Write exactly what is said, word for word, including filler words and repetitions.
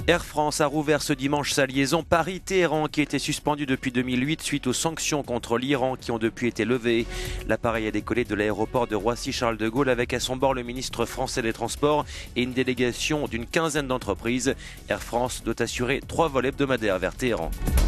Air France a rouvert ce dimanche sa liaison Paris-Téhéran qui était suspendue depuis deux mille huit suite aux sanctions contre l'Iran qui ont depuis été levées. L'appareil a décollé de l'aéroport de Roissy-Charles de Gaulle avec à son bord le ministre français des Transports et une délégation d'une quinzaine d'entreprises. Air France doit assurer trois vols hebdomadaires vers Téhéran.